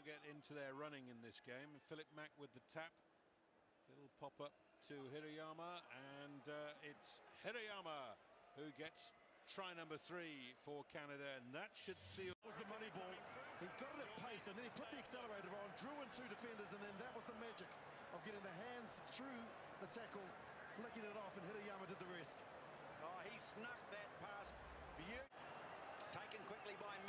get into their running in this game. Philip Mack with the tap. Little pop-up to Hirayama, and it's Hirayama who gets try number 3 for Canada, and that should seal. Was the money ball. He got it at pace, and then he put the accelerator on, drew in 2 defenders, and then that was the magic of getting the hands through the tackle, flicking it off, and Hirayama did the rest. Oh, he snuck that past. Taken quickly by